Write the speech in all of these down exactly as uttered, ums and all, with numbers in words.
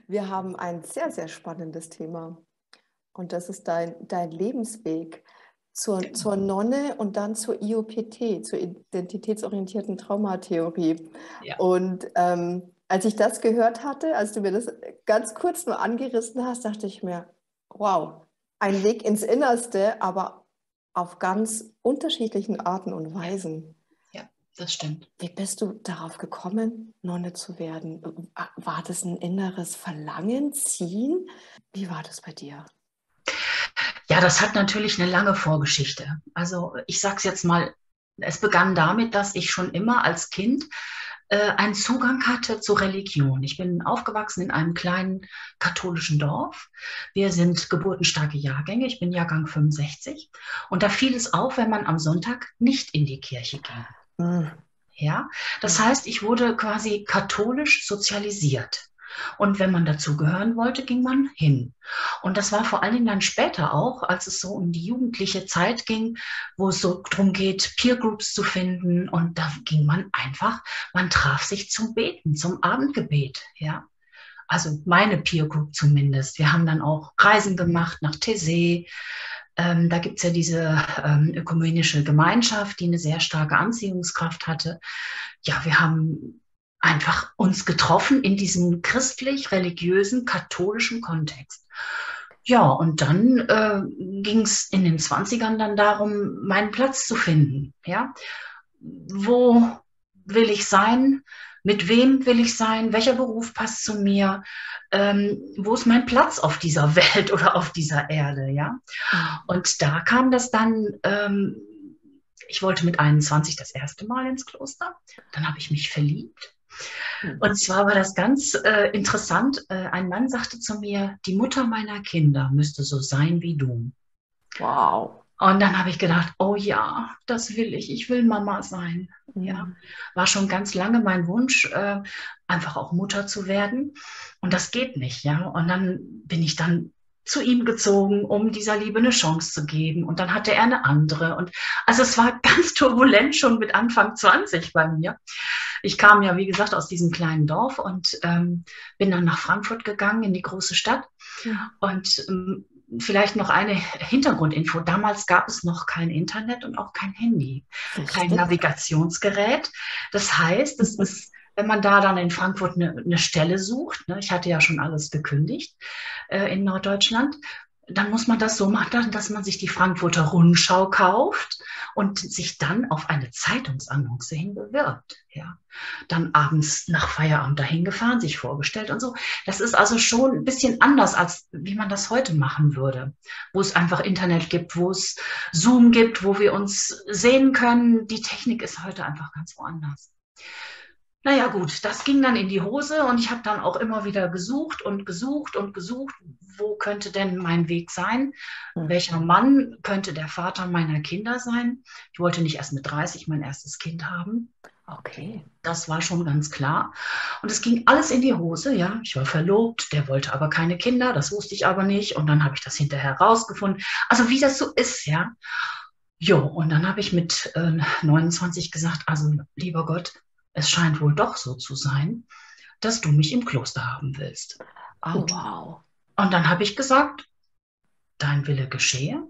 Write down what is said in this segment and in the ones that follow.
Wir haben ein sehr, sehr spannendes Thema und das ist dein, dein Lebensweg zur, Genau. zur Nonne und dann zur I O P T, zur identitätsorientierten Traumatheorie. Ja. Und ähm, als ich das gehört hatte, als du mir das ganz kurz nur angerissen hast, dachte ich mir, wow, ein Weg ins Innerste, aber auf ganz unterschiedlichen Arten und Ja, Weisen. ja, das stimmt. Wie bist du darauf gekommen, Nonne zu werden? War das ein inneres Verlangen, Ziehen? Wie war das bei dir? Ja, das hat natürlich eine lange Vorgeschichte. Also ich sage es jetzt mal, es begann damit, dass ich schon immer als Kind äh, einen Zugang hatte zur Religion. Ich bin aufgewachsen in einem kleinen katholischen Dorf. Wir sind geburtenstarke Jahrgänge. Ich bin Jahrgang fünfundsechzig. Und da fiel es auf, wenn man am Sonntag nicht in die Kirche ging. Mhm. Ja, das Mhm. heißt, ich wurde quasi katholisch sozialisiert. Und wenn man dazu gehören wollte, ging man hin. Und das war vor allen Dingen dann später auch, als es so um die jugendliche Zeit ging, wo es so darum geht, Peer Groups zu finden. Und da ging man einfach, man traf sich zum Beten, zum Abendgebet. Ja, also meine Peer Group zumindest. Wir haben dann auch Reisen gemacht nach Taizé. Ähm, da gibt es ja diese ähm, ökumenische Gemeinschaft, die eine sehr starke Anziehungskraft hatte. Ja, wir haben einfach uns getroffen in diesem christlich-religiösen, katholischen Kontext. Ja, und dann äh, ging es in den Zwanzigern dann darum, meinen Platz zu finden. Ja, wo will ich sein? Mit wem will ich sein? Welcher Beruf passt zu mir? Ähm, wo ist mein Platz auf dieser Welt oder auf dieser Erde? Ja, Mhm. und da kam das dann, ähm, ich wollte mit einundzwanzig das erste Mal ins Kloster. Dann habe ich mich verliebt. Und zwar war das ganz äh, interessant. Äh, ein Mann sagte zu mir, die Mutter meiner Kinder müsste so sein wie du. Wow. Und dann habe ich gedacht, oh ja, das will ich. Ich will Mama sein. Ja, Mhm. war schon ganz lange mein Wunsch, äh, einfach auch Mutter zu werden. Und das geht nicht, ja. Und dann bin ich dann zu ihm gezogen, um dieser Liebe eine Chance zu geben. Und dann hatte er eine andere. Und also es war ganz turbulent schon mit Anfang zwanzig bei mir. Ich kam ja, wie gesagt, aus diesem kleinen Dorf und ähm, bin dann nach Frankfurt gegangen, in die große Stadt. Mhm. Und ähm, vielleicht noch eine Hintergrundinfo. Damals gab es noch kein Internet und auch kein Handy, kein Richtig. Navigationsgerät. Das heißt, es ist, wenn man da dann in Frankfurt eine, eine Stelle sucht, ne, ich hatte ja schon alles gekündigt äh, in Norddeutschland, dann muss man das so machen, dass man sich die Frankfurter Rundschau kauft und sich dann auf eine Zeitungsannonce hin bewirbt. Ja. Dann abends nach Feierabend dahin gefahren, sich vorgestellt und so. Das ist also schon ein bisschen anders, als wie man das heute machen würde, wo es einfach Internet gibt, wo es Zoom gibt, wo wir uns sehen können. Die Technik ist heute einfach ganz woanders. Naja gut, das ging dann in die Hose und ich habe dann auch immer wieder gesucht und gesucht und gesucht, wo könnte denn mein Weg sein? Mhm. Welcher Mann könnte der Vater meiner Kinder sein? Ich wollte nicht erst mit dreißig mein erstes Kind haben. Okay. Das war schon ganz klar. Und es ging alles in die Hose, ja. Ich war verlobt, der wollte aber keine Kinder, das wusste ich aber nicht. Und dann habe ich das hinterher rausgefunden. Also wie das so ist, ja. Jo, und dann habe ich mit äh, neunundzwanzig gesagt, also lieber Gott, es scheint wohl doch so zu sein, dass du mich im Kloster haben willst. Oh, Gut. wow. Und dann habe ich gesagt, dein Wille geschehe,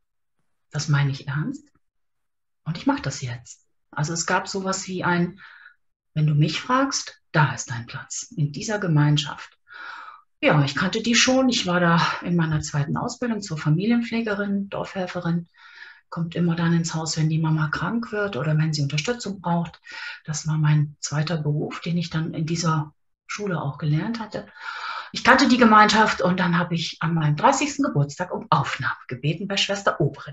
das meine ich ernst. Und ich mache das jetzt. Also es gab sowas wie ein, wenn du mich fragst, da ist dein Platz in dieser Gemeinschaft. Ja, ich kannte die schon. Ich war da in meiner zweiten Ausbildung zur Familienpflegerin, Dorfhelferin. Kommt immer dann ins Haus, wenn die Mama krank wird oder wenn sie Unterstützung braucht. Das war mein zweiter Beruf, den ich dann in dieser Schule auch gelernt hatte. Ich kannte die Gemeinschaft und dann habe ich an meinem dreißigsten Geburtstag um Aufnahme gebeten bei Schwester Oberin.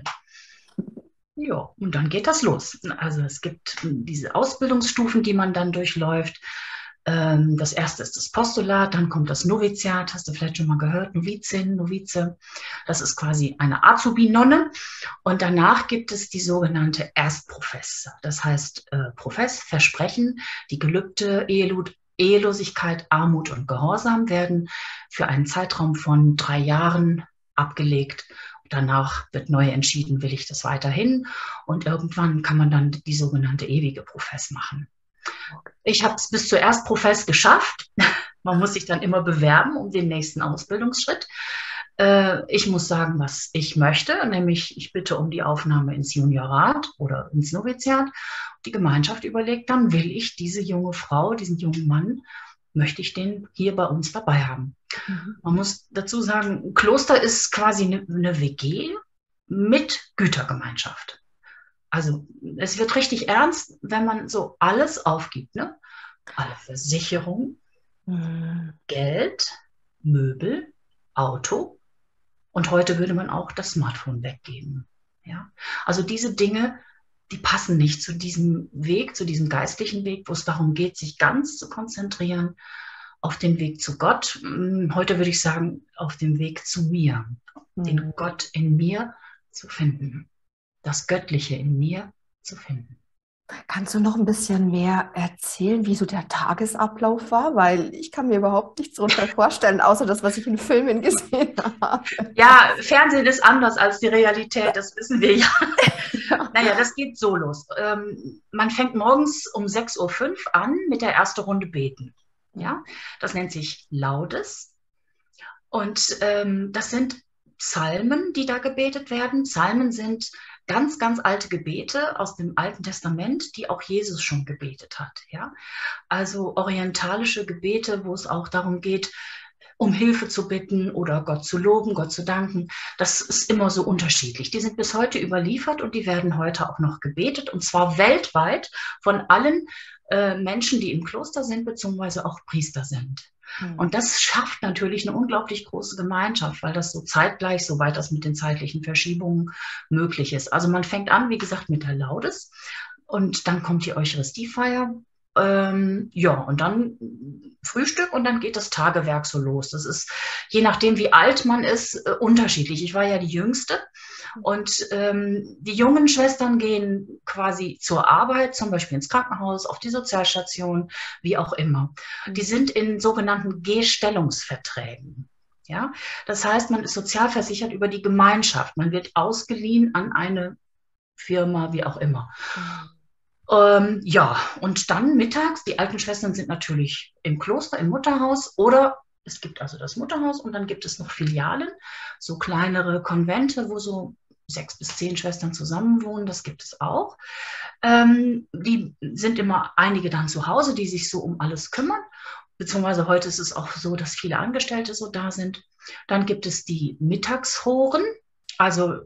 Ja, und dann geht das los. Also es gibt diese Ausbildungsstufen, die man dann durchläuft. Das erste ist das Postulat, dann kommt das Noviziat, hast du vielleicht schon mal gehört, Novizin, Novize. Das ist quasi eine Azubi-Nonne. Und danach gibt es die sogenannte Erstprofess. Das heißt, äh, Profess, Versprechen, die Gelübde, Ehelosigkeit, Armut und Gehorsam werden für einen Zeitraum von drei Jahren abgelegt. Danach wird neu entschieden, will ich das weiterhin. Und irgendwann kann man dann die sogenannte ewige Profess machen. Ich habe es bis zur Erstprofess geschafft. Man muss sich dann immer bewerben um den nächsten Ausbildungsschritt. Äh, ich muss sagen, was ich möchte, nämlich ich bitte um die Aufnahme ins Juniorat oder ins Noviziat. Die Gemeinschaft überlegt dann, will ich diese junge Frau, diesen jungen Mann, möchte ich den hier bei uns dabei haben. Mhm. Man muss dazu sagen, Kloster ist quasi eine, eine W G mit Gütergemeinschaft. Also es wird richtig ernst, wenn man so alles aufgibt, ne? Alle Versicherungen, mhm. Geld, Möbel, Auto und heute würde man auch das Smartphone weggeben. Ja? Also diese Dinge, die passen nicht zu diesem Weg, zu diesem geistlichen Weg, wo es darum geht, sich ganz zu konzentrieren auf den Weg zu Gott. Heute würde ich sagen, auf dem Weg zu mir, mhm. den Gott in mir zu finden, das Göttliche in mir zu finden. Kannst du noch ein bisschen mehr erzählen, wie so der Tagesablauf war? Weil ich kann mir überhaupt nichts darunter vorstellen, außer das, was ich in Filmen gesehen habe. Ja, Fernsehen ist anders als die Realität, das wissen wir ja. Ja. Naja, das geht so los. Ähm, man fängt morgens um sechs Uhr fünf an mit der ersten Runde Beten. Ja? Das nennt sich Laudes. Und ähm, das sind Psalmen, die da gebetet werden. Psalmen sind ganz, ganz alte Gebete aus dem Alten Testament, die auch Jesus schon gebetet hat. Ja? Also orientalische Gebete, wo es auch darum geht, um Hilfe zu bitten oder Gott zu loben, Gott zu danken. Das ist immer so unterschiedlich. Die sind bis heute überliefert und die werden heute auch noch gebetet, und zwar weltweit von allen äh, Menschen, die im Kloster sind, beziehungsweise auch Priester sind. Mhm. Und das schafft natürlich eine unglaublich große Gemeinschaft, weil das so zeitgleich, soweit das mit den zeitlichen Verschiebungen möglich ist. Also man fängt an, wie gesagt, mit der Laudes und dann kommt die Eucharistiefeier. Ähm, ja, und dann Frühstück und dann geht das Tagewerk so los. Das ist, je nachdem, wie alt man ist, äh, unterschiedlich. Ich war ja die Jüngste und ähm, die jungen Schwestern gehen quasi zur Arbeit, zum Beispiel ins Krankenhaus, auf die Sozialstation, wie auch immer. Die sind in sogenannten Gehstellungsverträgen. Ja? Das heißt, man ist sozialversichert über die Gemeinschaft. Man wird ausgeliehen an eine Firma, wie auch immer. Mhm. Ähm, ja, und dann mittags, die alten Schwestern sind natürlich im Kloster, im Mutterhaus, oder es gibt also das Mutterhaus und dann gibt es noch Filialen, so kleinere Konvente, wo so sechs bis zehn Schwestern zusammenwohnen, das gibt es auch. Ähm, die sind immer einige dann zu Hause, die sich so um alles kümmern, beziehungsweise heute ist es auch so, dass viele Angestellte so da sind. Dann gibt es die Mittagshoren, also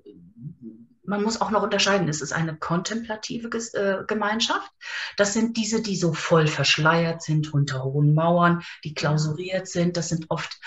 man muss auch noch unterscheiden, es ist eine kontemplative äh, Gemeinschaft. Das sind diese, die so voll verschleiert sind, unter hohen Mauern, die klausuriert sind. Das sind oft,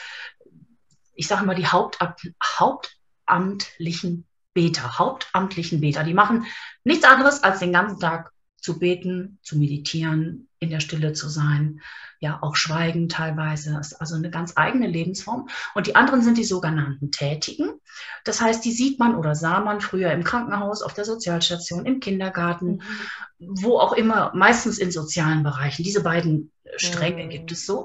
ich sage mal, die Hauptamt, hauptamtlichen Beter, hauptamtlichen Beter. Die machen nichts anderes, als den ganzen Tag zu beten, zu meditieren, in der Stille zu sein, ja, auch schweigen teilweise. Das ist also eine ganz eigene Lebensform. Und die anderen sind die sogenannten Tätigen. Das heißt, die sieht man oder sah man früher im Krankenhaus, auf der Sozialstation, im Kindergarten, mhm. wo auch immer, meistens in sozialen Bereichen. Diese beiden Stränge mhm. gibt es so.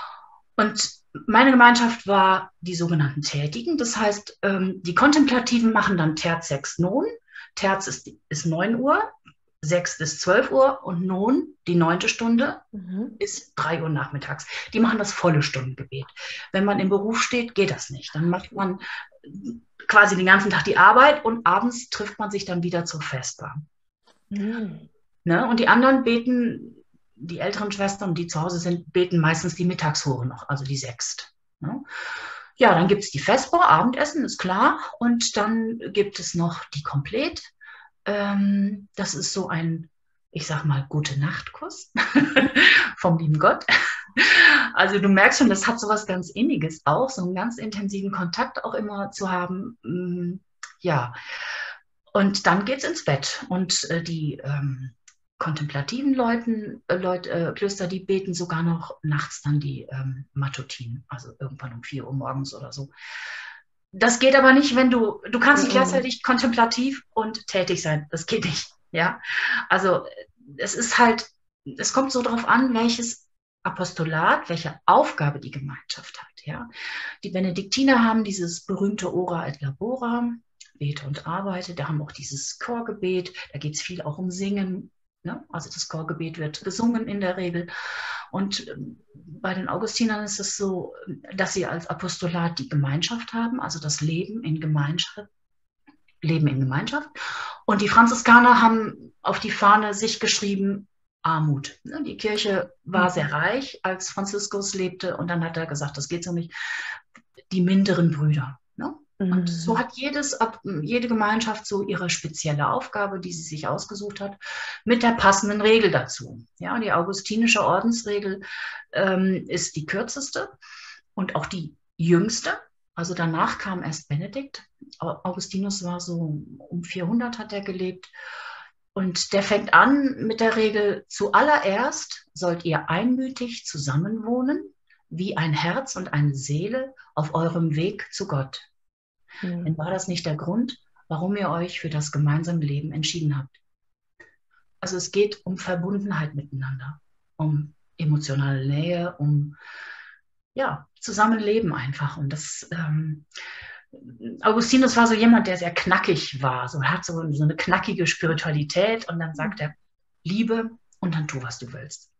Und meine Gemeinschaft war die sogenannten Tätigen. Das heißt, die Kontemplativen machen dann Terz, Sext, Non. Terz ist, ist neun Uhr. sechs bis zwölf Uhr und nun die neunte Stunde mhm. ist drei Uhr nachmittags. Die machen das volle Stundengebet. Wenn man im Beruf steht, geht das nicht. Dann macht man quasi den ganzen Tag die Arbeit und abends trifft man sich dann wieder zur Vesper. Mhm. Ne? Und die anderen beten, die älteren Schwestern, die zu Hause sind, beten meistens die Mittagshore noch, also die Sext. Ne? Ja, dann gibt es die Vesper, Abendessen, ist klar. Und dann gibt es noch die Komplett. Das ist so ein, ich sag mal, Gute-Nacht-Kuss vom lieben Gott. Also du merkst schon, das hat so was ganz Inniges auch, so einen ganz intensiven Kontakt auch immer zu haben. Ja, und dann geht's ins Bett. Und die ähm, kontemplativen Leuten, äh, Leute, äh, Klöster, die beten sogar noch nachts dann die ähm, Matutinen, also irgendwann um vier Uhr morgens oder so. Das geht aber nicht, wenn du, du kannst nicht gleichzeitig kontemplativ und tätig sein. Das geht nicht, ja. Also es ist halt, es kommt so darauf an, welches Apostolat, welche Aufgabe die Gemeinschaft hat, ja. Die Benediktiner haben dieses berühmte Ora et Labora, bete und arbeite, da haben wir auch dieses Chorgebet, da geht es viel auch um Singen, ne? Also das Chorgebet wird gesungen in der Regel. Und ähm, bei den Augustinern ist es so, dass sie als Apostolat die Gemeinschaft haben, also das Leben in Gemeinschaft, Leben in Gemeinschaft. Und die Franziskaner haben auf die Fahne sich geschrieben, Armut. Die Kirche war sehr reich, als Franziskus lebte, und dann hat er gesagt, das geht so nicht, die minderen Brüder. Ne? Und so hat jedes, jede Gemeinschaft so ihre spezielle Aufgabe, die sie sich ausgesucht hat, mit der passenden Regel dazu. Ja, die augustinische Ordensregel ähm, ist die kürzeste und auch die jüngste. Also danach kam erst Benedikt. Augustinus war so um vierhundert, hat er gelebt. Und der fängt an mit der Regel, zuallererst sollt ihr einmütig zusammenwohnen, wie ein Herz und eine Seele auf eurem Weg zu Gott. Mhm. Denn war das nicht der Grund, warum ihr euch für das gemeinsame Leben entschieden habt? Also es geht um Verbundenheit miteinander, um emotionale Nähe, um ja, Zusammenleben einfach. Und das ähm, Augustinus war so jemand, der sehr knackig war, so hat so, so eine knackige Spiritualität, und dann sagt er, Liebe, und dann tu, was du willst.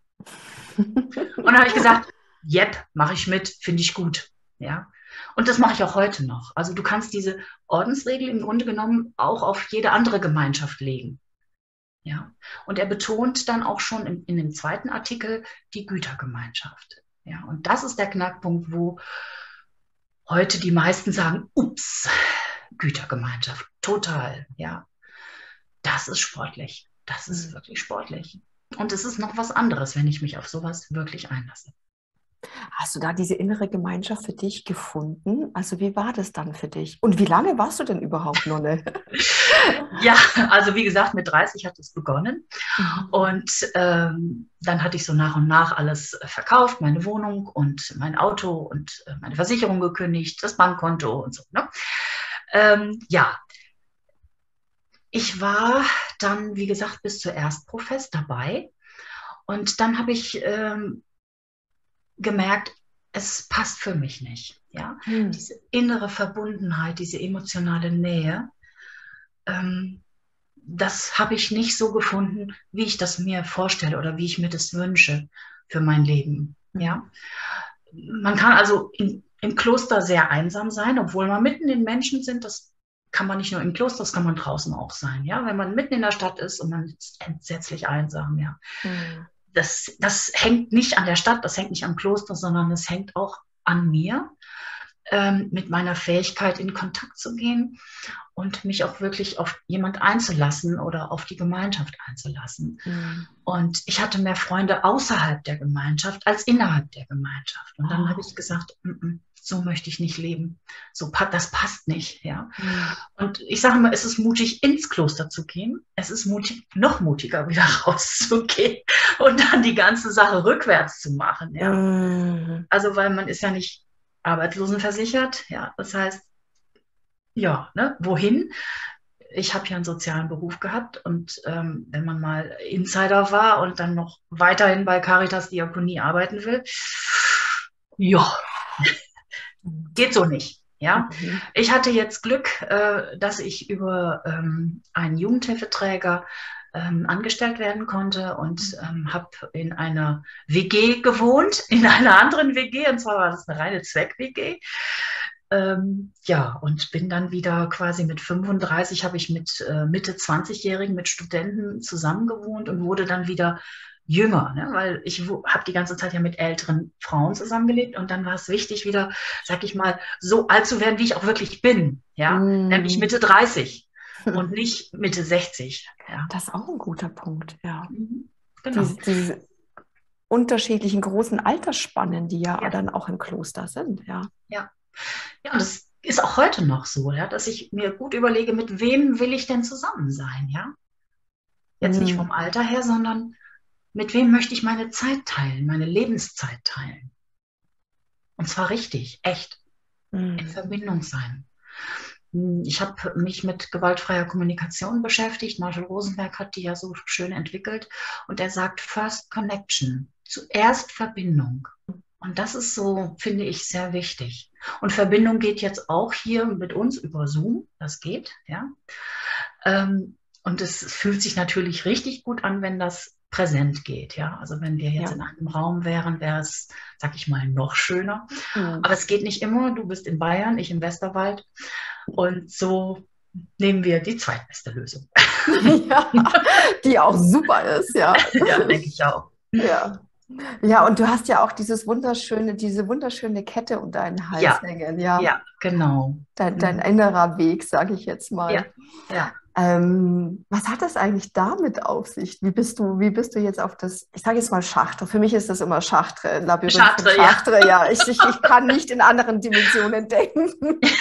Und dann habe ich gesagt, jep, mache ich mit, finde ich gut. Ja? Und das mache ich auch heute noch. Also du kannst diese Ordensregel im Grunde genommen auch auf jede andere Gemeinschaft legen. Ja? Und er betont dann auch schon in, in dem zweiten Artikel die Gütergemeinschaft. Ja? Und das ist der Knackpunkt, wo heute die meisten sagen, ups, Gütergemeinschaft, total, ja. Das ist sportlich, das ist wirklich sportlich. Und es ist noch was anderes, wenn ich mich auf sowas wirklich einlasse. Hast du da diese innere Gemeinschaft für dich gefunden? Also wie war das dann für dich? Und wie lange warst du denn überhaupt Nonne? Ja, also wie gesagt, mit dreißig hat es begonnen. Mhm. Und ähm, dann hatte ich so nach und nach alles verkauft, meine Wohnung und mein Auto und äh, meine Versicherung gekündigt, das Bankkonto und so. Ne? Ähm, ja, ich war dann, wie gesagt, bis zur Erstprofess dabei. Und dann habe ich ähm, gemerkt, es passt für mich nicht. Ja? Hm. Diese innere Verbundenheit, diese emotionale Nähe, ähm, das habe ich nicht so gefunden, wie ich das mir vorstelle oder wie ich mir das wünsche für mein Leben. Hm. Ja? Man kann also in, im Kloster sehr einsam sein, obwohl man mitten in Menschen sind. Das kann man nicht nur im Kloster, das kann man draußen auch sein. Ja? Wenn man mitten in der Stadt ist und man ist entsetzlich einsam. Ja? Hm. Das, das hängt nicht an der Stadt, das hängt nicht am Kloster, sondern es hängt auch an mir, ähm, mit meiner Fähigkeit in Kontakt zu gehen und mich auch wirklich auf jemand einzulassen oder auf die Gemeinschaft einzulassen. Mhm. Und ich hatte mehr Freunde außerhalb der Gemeinschaft als innerhalb der Gemeinschaft. Und dann oh. habe ich gesagt, m -m, so möchte ich nicht leben. So, das passt nicht. Ja? Mhm. Und ich sage immer, es ist mutig, ins Kloster zu gehen. Es ist mutig, noch mutiger wieder rauszugehen und dann die ganze Sache rückwärts zu machen. Ja? Mhm. Also, weil man ist ja nicht arbeitslosenversichert. Ja? Das heißt, ja, ne, wohin? Ich habe ja einen sozialen Beruf gehabt, und ähm, wenn man mal Insider war und dann noch weiterhin bei Caritas Diakonie arbeiten will, ja, geht so nicht. Ja? Mhm. Ich hatte jetzt Glück, äh, dass ich über ähm, einen Jugendhilfeträger ähm, angestellt werden konnte und ähm, habe in einer W G gewohnt, in einer anderen W G, und zwar war das eine reine Zweck-W G. Ähm, ja, und bin dann wieder quasi mit fünfunddreißig, habe ich mit äh, Mitte zwanzigjährigen, mit Studenten zusammengewohnt und wurde dann wieder jünger, ne? Weil ich habe die ganze Zeit ja mit älteren Frauen zusammengelebt, und dann war es wichtig, wieder, sag ich mal, so alt zu werden, wie ich auch wirklich bin, ja, mm. nämlich Mitte dreißig und nicht Mitte sechzig. Ja. Das ist auch ein guter Punkt, ja. Mhm. Genau. Diese, diese unterschiedlichen großen Altersspannen, die ja, ja dann auch im Kloster sind, ja. Ja. Ja, und das ist auch heute noch so, ja, dass ich mir gut überlege, mit wem will ich denn zusammen sein, ja? Jetzt mm. nicht vom Alter her, sondern mit wem möchte ich meine Zeit teilen, meine Lebenszeit teilen? Und zwar richtig, echt, mm. in Verbindung sein. Ich habe mich mit gewaltfreier Kommunikation beschäftigt. Marshall Rosenberg hat die ja so schön entwickelt. Und er sagt, First Connection, zuerst Verbindung. Und das ist so, finde ich, sehr wichtig. Und Verbindung geht jetzt auch hier mit uns über Zoom. Das geht, ja. Ähm, und es fühlt sich natürlich richtig gut an, wenn das präsent geht. Ja? Also wenn wir jetzt Ja. in einem Raum wären, wäre es, sag ich mal, noch schöner. Mhm. Aber es geht nicht immer. Du bist in Bayern, ich im Westerwald. Und so nehmen wir die zweitbeste Lösung. Ja, die auch super ist, ja. Ja, denke ich auch. Ja. Ja, und du hast ja auch dieses wunderschöne, diese wunderschöne Kette um deinen Hals Ja, hängen, ja. ja, genau. Dein, dein Mhm. innerer Weg, sage ich jetzt Ja, mal. ja. Ähm, was hat das eigentlich damit auf sich? Wie bist du, wie bist du jetzt auf das, ich sage jetzt mal Chartres, für mich ist das immer Chartres, Labyrinth von Chartres, ja. Chartres, ja. Ich, ich, ich kann nicht in anderen Dimensionen denken.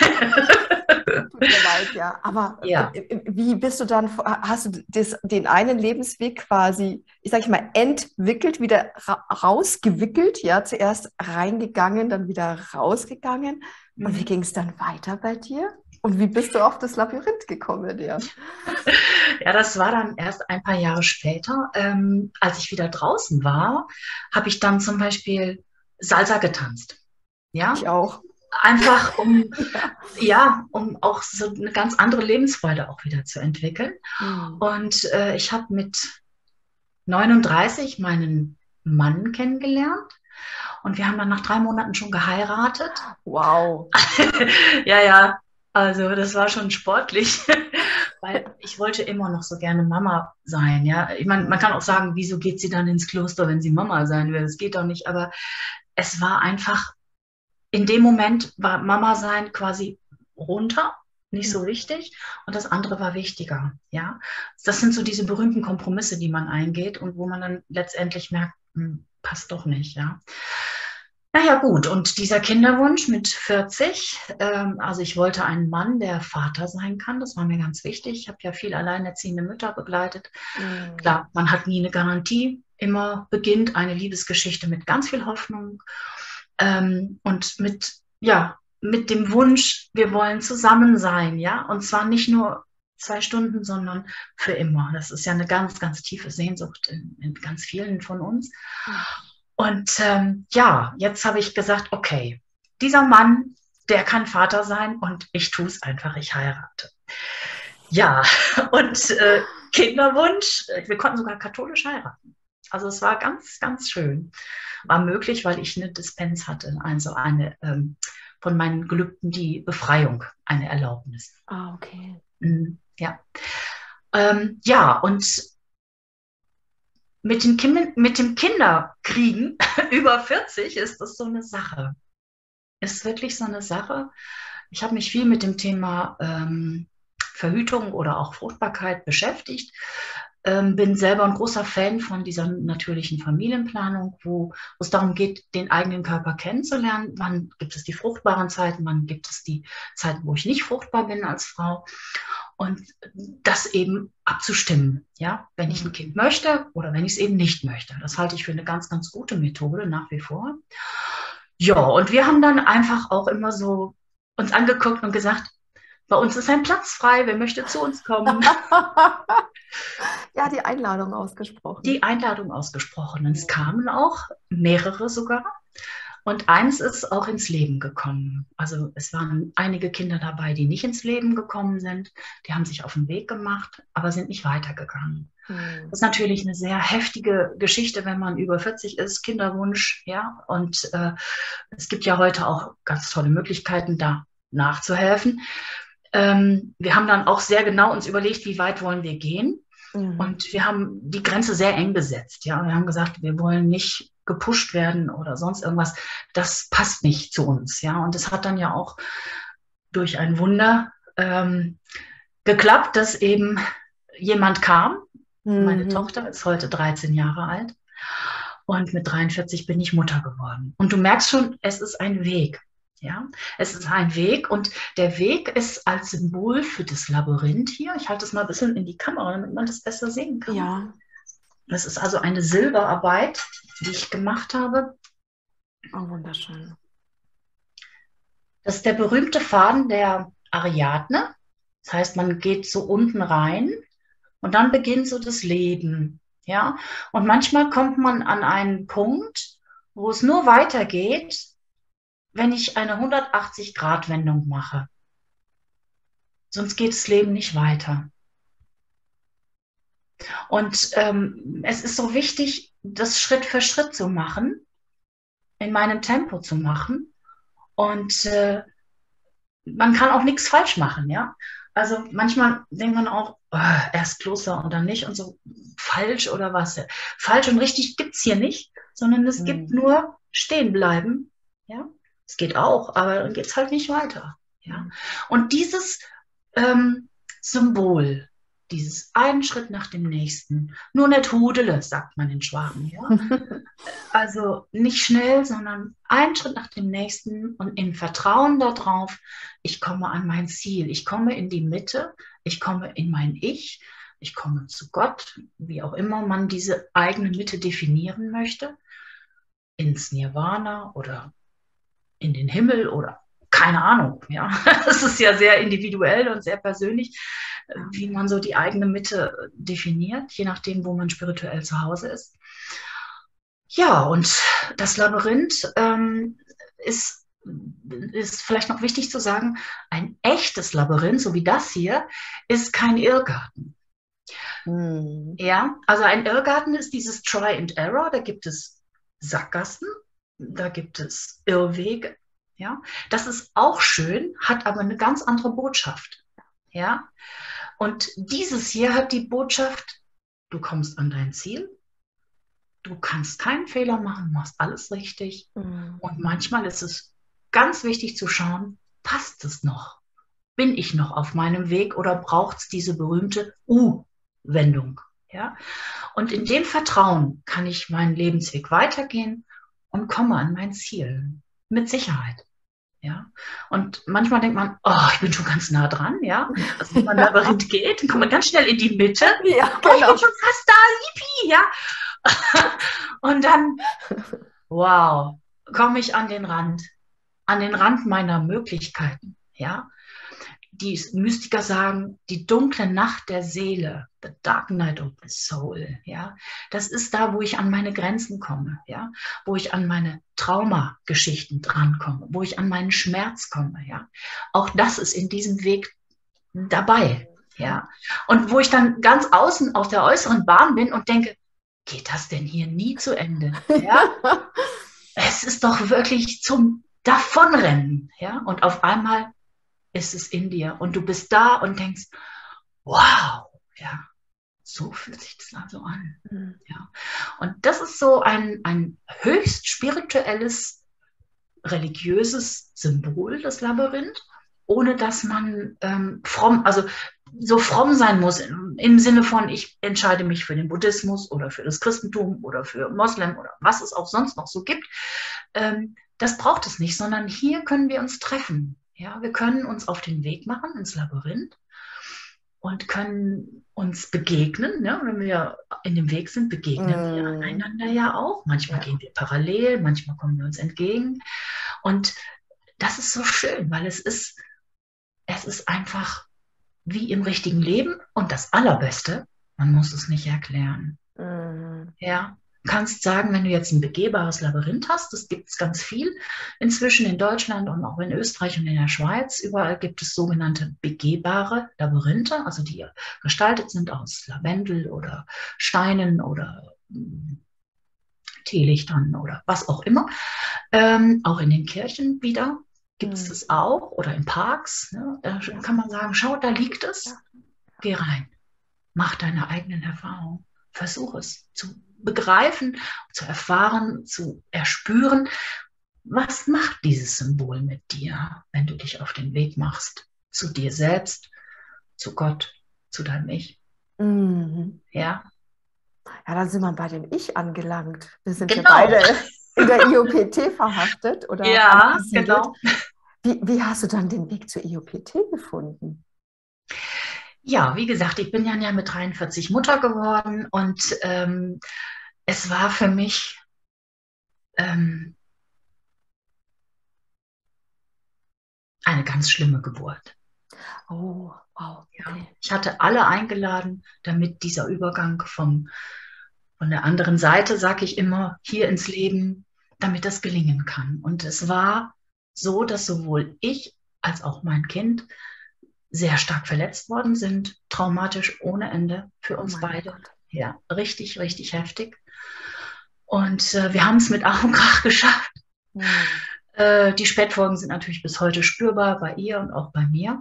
Tut mir leid, ja. Aber Ja. äh, wie bist du dann, hast du das, den einen Lebensweg quasi, ich sage mal, entwickelt, wieder ra rausgewickelt, ja, zuerst reingegangen, dann wieder rausgegangen. Und wie Mhm. ging es dann weiter bei dir? Und wie bist du auf das Labyrinth gekommen, ja? Ja, das war dann erst ein paar Jahre später. Ähm, als ich wieder draußen war, habe ich dann zum Beispiel Salsa getanzt. Ja, Ich auch. einfach um, Ja. ja, um auch so eine ganz andere Lebensfreude auch wieder zu entwickeln. Hm. Und äh, ich habe mit neununddreißig meinen Mann kennengelernt und wir haben dann nach drei Monaten schon geheiratet. Wow. Ja, ja, also das war schon sportlich, weil ich wollte immer noch so gerne Mama sein, ja. Ich meine, man kann auch sagen, wieso geht sie dann ins Kloster, wenn sie Mama sein will? Das geht doch nicht, aber es war einfach, in dem Moment war Mama sein quasi runter, nicht so wichtig, und das andere war wichtiger, ja. Das sind so diese berühmten Kompromisse, die man eingeht und wo man dann letztendlich merkt, hm, passt doch nicht, ja. Naja, gut, und dieser Kinderwunsch mit vierzig, ähm, also ich wollte einen Mann, der Vater sein kann, das war mir ganz wichtig. Ich habe ja viel alleinerziehende Mütter begleitet. Hm. Klar, man hat nie eine Garantie, immer beginnt eine Liebesgeschichte mit ganz viel Hoffnung ähm, und mit, ja, mit dem Wunsch, wir wollen zusammen sein, ja, und zwar nicht nur zwei Stunden, sondern für immer. Das ist ja eine ganz, ganz tiefe Sehnsucht in, in ganz vielen von uns. Und ähm, ja, jetzt habe ich gesagt, okay, dieser Mann, der kann Vater sein und ich tue es einfach, ich heirate. Ja, und äh, Kinderwunsch, wir konnten sogar katholisch heiraten. Also es war ganz, ganz schön. War möglich, weil ich eine Dispens hatte, also eine ähm, von meinen Gelübden die Befreiung, eine Erlaubnis. Ah, okay. Mhm, ja. Ähm, ja, und mit, den Kim mit dem Kinderkriegen über vierzig ist das so eine Sache. Ist wirklich so eine Sache. Ich habe mich viel mit dem Thema ähm, Verhütung oder auch Fruchtbarkeit beschäftigt. Ähm, bin selber ein großer Fan von dieser natürlichen Familienplanung, wo es darum geht, den eigenen Körper kennenzulernen. Wann gibt es die fruchtbaren Zeiten, wann gibt es die Zeiten, wo ich nicht fruchtbar bin als Frau. Und das eben abzustimmen, ja, wenn ich ein Kind möchte oder wenn ich es eben nicht möchte. Das halte ich für eine ganz, ganz gute Methode nach wie vor. Ja, und wir haben dann einfach auch immer so uns angeguckt und gesagt, bei uns ist ein Platz frei, wer möchte zu uns kommen? Ja, die Einladung ausgesprochen. Die Einladung ausgesprochen. Und es kamen auch mehrere sogar. Und eins ist auch ins Leben gekommen. Also es waren einige Kinder dabei, die nicht ins Leben gekommen sind. Die haben sich auf den Weg gemacht, aber sind nicht weitergegangen. Hm. Das ist natürlich eine sehr heftige Geschichte, wenn man über vierzig ist, Kinderwunsch, ja. Und äh, es gibt ja heute auch ganz tolle Möglichkeiten, da nachzuhelfen. Ähm, wir haben dann auch sehr genau uns überlegt, wie weit wollen wir gehen. Mhm. Und wir haben die Grenze sehr eng gesetzt. Ja, wir haben gesagt, wir wollen nicht gepusht werden oder sonst irgendwas. Das passt nicht zu uns. Ja, und es hat dann ja auch durch ein Wunder ähm, geklappt, dass eben jemand kam. Mhm. Meine Tochter ist heute dreizehn Jahre alt und mit dreiundvierzig bin ich Mutter geworden. Und du merkst schon, es ist ein Weg. Ja, es ist ein Weg und der Weg ist als Symbol für das Labyrinth hier. Ich halte es mal ein bisschen in die Kamera, damit man das besser sehen kann. Ja. Das ist also eine Silberarbeit, die ich gemacht habe. Oh, wunderschön. Das ist der berühmte Faden der Ariadne. Das heißt, man geht so unten rein und dann beginnt so das Leben. Ja, und manchmal kommt man an einen Punkt, wo es nur weitergeht, wenn ich eine hundertachtzig-Grad-Wendung mache. Sonst geht das Leben nicht weiter. Und ähm, es ist so wichtig, das Schritt für Schritt zu machen, in meinem Tempo zu machen. Und äh, man kann auch nichts falsch machen, ja. Also manchmal denkt man auch, oh, erst Kloster und dann nicht und so falsch oder was. Falsch und richtig gibt es hier nicht, sondern es gibt Mhm. nur stehen bleiben, ja. Es geht auch, aber dann geht es halt nicht weiter, ja. Und dieses ähm, Symbol, dieses einen Schritt nach dem nächsten, nur nicht Hudele, sagt man in Schwaben, ja. Also nicht schnell, sondern einen Schritt nach dem nächsten und im Vertrauen darauf, ich komme an mein Ziel, ich komme in die Mitte, ich komme in mein Ich, ich komme zu Gott, wie auch immer man diese eigene Mitte definieren möchte, ins Nirvana oder in den Himmel oder keine Ahnung. Ja, es ist ja sehr individuell und sehr persönlich, wie man so die eigene Mitte definiert, je nachdem, wo man spirituell zu Hause ist. Ja, und das Labyrinth ähm, ist, ist vielleicht noch wichtig zu sagen, ein echtes Labyrinth, so wie das hier, ist kein Irrgarten. Mhm. Ja, also ein Irrgarten ist dieses Try and Error, da gibt es Sackgassen, da gibt es Irrwege. Ja, das ist auch schön, hat aber eine ganz andere Botschaft. Ja, und dieses hier hat die Botschaft, du kommst an dein Ziel. Du kannst keinen Fehler machen, machst alles richtig. Mhm. Und manchmal ist es ganz wichtig zu schauen, passt es noch? Bin ich noch auf meinem Weg oder braucht es diese berühmte U-Wendung? Ja? Und in dem Vertrauen kann ich meinen Lebensweg weitergehen und komme an mein Ziel. Mit Sicherheit. Ja? Und manchmal denkt man, oh, ich bin schon ganz nah dran. Ja? Also wenn man Labyrinth geht, dann kommt man ganz schnell in die Mitte. Ja, Oh, ich genau. bin schon fast da, yippie, ja. Und dann, wow, komme ich an den Rand, an den Rand meiner Möglichkeiten, ja. Die Mystiker sagen, die dunkle Nacht der Seele, the dark night of the soul, ja. Das ist da, wo ich an meine Grenzen komme, ja. Wo ich an meine Traumageschichten drankomme, wo ich an meinen Schmerz komme, ja. Auch das ist in diesem Weg dabei, ja. Und wo ich dann ganz außen auf der äußeren Bahn bin und denke, geht das denn hier nie zu Ende? Ja? Es ist doch wirklich zum Davonrennen. Ja? Und auf einmal ist es in dir und du bist da und denkst, wow, ja, so fühlt sich das also an. Mhm. Ja? Und das ist so ein, ein höchst spirituelles, religiöses Symbol, das Labyrinth, ohne dass man ähm, fromm, also so fromm sein muss, im, im Sinne von, ich entscheide mich für den Buddhismus oder für das Christentum oder für Moslem oder was es auch sonst noch so gibt. Ähm, das braucht es nicht, sondern hier können wir uns treffen. Ja, wir können uns auf den Weg machen ins Labyrinth und können uns begegnen. Ne? Wenn wir in dem Weg sind, begegnen wir Mhm. einander ja auch. Manchmal Ja. gehen wir parallel, manchmal kommen wir uns entgegen. Und das ist so schön, weil es ist, es ist einfach wie im richtigen Leben und das Allerbeste, man muss es nicht erklären. Mhm. Ja, du kannst sagen, wenn du jetzt ein begehbares Labyrinth hast, das gibt es ganz viel inzwischen in Deutschland und auch in Österreich und in der Schweiz. Überall gibt es sogenannte begehbare Labyrinthe, also die gestaltet sind aus Lavendel oder Steinen oder hm, Teelichtern oder was auch immer. Ähm, auch in den Kirchen wieder gibt es Mhm. das auch oder in Parks. Ne? Da kann man sagen, schau, da liegt es, geh rein, mach deine eigenen Erfahrungen, versuch es zu begreifen, zu erfahren, zu erspüren. Was macht dieses Symbol mit dir, wenn du dich auf den Weg machst, zu dir selbst, zu Gott, zu deinem Ich? Mhm. Ja, Ja, dann sind wir bei dem Ich angelangt. Wir sind ja genau. beide in der I O P T verhaftet oder Ja, angesiedelt. genau. Wie, wie hast du dann den Weg zur I O P T gefunden? Ja, wie gesagt, ich bin ja ja mit dreiundvierzig Mutter geworden und ähm, es war für mich ähm, eine ganz schlimme Geburt. Oh, wow, Ja. okay. Ich hatte alle eingeladen, damit dieser Übergang vom, von der anderen Seite, sage ich immer, hier ins Leben, damit das gelingen kann. Und es war so, dass sowohl ich als auch mein Kind sehr stark verletzt worden sind, traumatisch ohne Ende für Oh uns mein beide. Gott. Ja, richtig, richtig heftig. Und äh, wir haben es mit Ach und Krach geschafft. Hm. Äh, die Spätfolgen sind natürlich bis heute spürbar bei ihr und auch bei mir.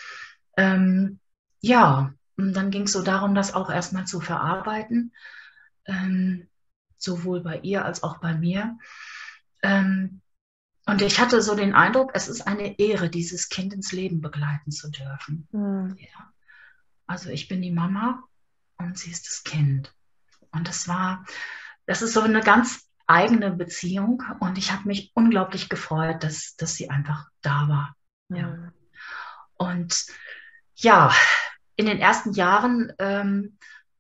Ähm, ja, und dann ging es so darum, das auch erstmal zu verarbeiten, ähm, sowohl bei ihr als auch bei mir. Ähm, und ich hatte so den Eindruck, es ist eine Ehre, dieses Kind ins Leben begleiten zu dürfen. Hm. Ja. Also ich bin die Mama und sie ist das Kind. Und das war, das ist so eine ganz eigene Beziehung und ich habe mich unglaublich gefreut, dass, dass sie einfach da war. Ja. Hm. Und ja, in den ersten Jahren ähm,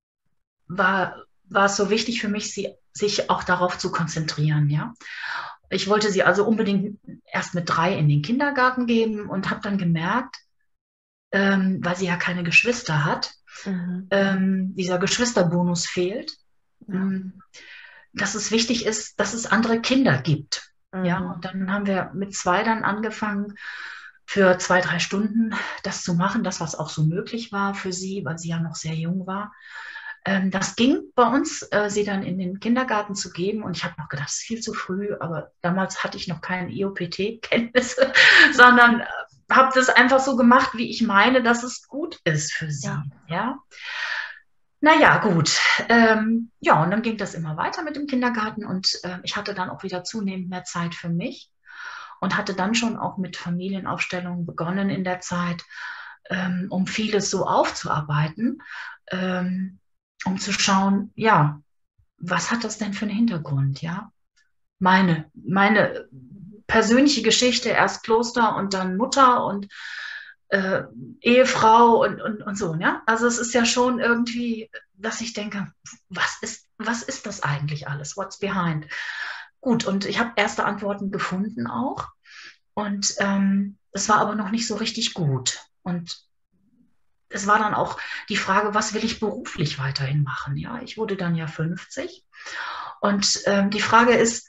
war, war es so wichtig für mich, sie, sich auch darauf zu konzentrieren. Ja. Ich wollte sie also unbedingt erst mit drei in den Kindergarten geben und habe dann gemerkt, ähm, weil sie ja keine Geschwister hat, Mhm. ähm, dieser Geschwisterbonus fehlt, Ja. ähm, dass es wichtig ist, dass es andere Kinder gibt. Ja, Mhm. und dann haben wir mit zwei dann angefangen, für zwei, drei Stunden das zu machen, das, was auch so möglich war für sie, weil sie ja noch sehr jung war. Ähm, das ging bei uns, äh, sie dann in den Kindergarten zu geben. Und ich habe noch gedacht, das ist viel zu früh, aber damals hatte ich noch keine I O P T-Kenntnisse, sondern äh, habe das einfach so gemacht, wie ich meine, dass es gut ist für Ja. sie. Ja. Naja, gut. Ähm, ja, und dann ging das immer weiter mit dem Kindergarten und äh, ich hatte dann auch wieder zunehmend mehr Zeit für mich und hatte dann schon auch mit Familienaufstellungen begonnen in der Zeit, ähm, um vieles so aufzuarbeiten, ähm, um zu schauen, ja, was hat das denn für einen Hintergrund, ja? Meine, meine persönliche Geschichte, erst Kloster und dann Mutter und äh, Ehefrau und, und, und so, ja. Also es ist ja schon irgendwie, dass ich denke, was ist, was ist das eigentlich alles? What's behind? Gut, und ich habe erste Antworten gefunden auch. Und ähm, das war aber noch nicht so richtig gut. Und es war dann auch die Frage, was will ich beruflich weiterhin machen? Ja, ich wurde dann ja fünfzig. Und ähm, die Frage ist,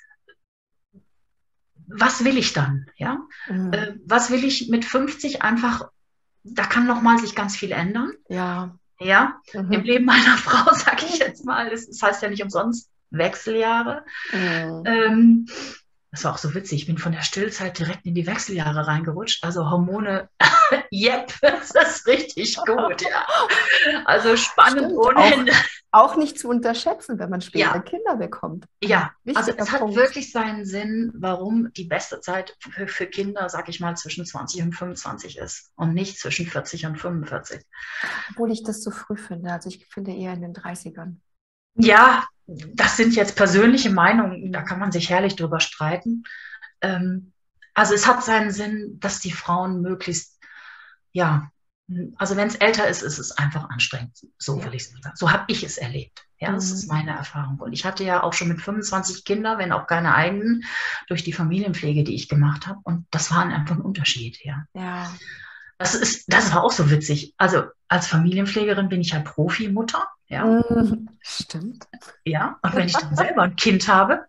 was will ich dann? Ja, Mhm. äh, was will ich mit fünfzig einfach? Da kann noch mal sich ganz viel ändern. Ja. Ja, im Mhm. Leben meiner Frau, sage ich jetzt mal, das, das heißt ja nicht umsonst Wechseljahre. Mhm. Ähm, das war auch so witzig. Ich bin von der Stillzeit direkt in die Wechseljahre reingerutscht. Also Hormone, yep, das ist richtig gut, ja. Also spannend Stimmt, ohne auch, Ende. auch nicht zu unterschätzen, wenn man später Ja, Kinder bekommt. Ein ja. Also wichtiger es hat Punkt. wirklich seinen Sinn, warum die beste Zeit für, für Kinder, sag ich mal, zwischen zwanzig und fünfundzwanzig ist und nicht zwischen vierzig und fünfundvierzig. Obwohl ich das zu früh finde. Also ich finde eher in den Dreißigern. Ja, das sind jetzt persönliche Meinungen, da Mhm. kann man sich herrlich drüber streiten. Ähm, also es hat seinen Sinn, dass die Frauen möglichst, ja, also wenn es älter ist, ist es einfach anstrengend. So will Ja. ich es sagen. So habe ich es erlebt. Ja, das ist Mhm. meine Erfahrung. Und ich hatte ja auch schon mit fünfundzwanzig Kinder, wenn auch keine eigenen, durch die Familienpflege, die ich gemacht habe. Und das war einfach ein Unterschied, ja. Ja. Das ist, das war auch so witzig. Also als Familienpflegerin bin ich ja Profimutter, ja. Mhm. Stimmt. Ja, und wenn ich dann selber ein Kind habe,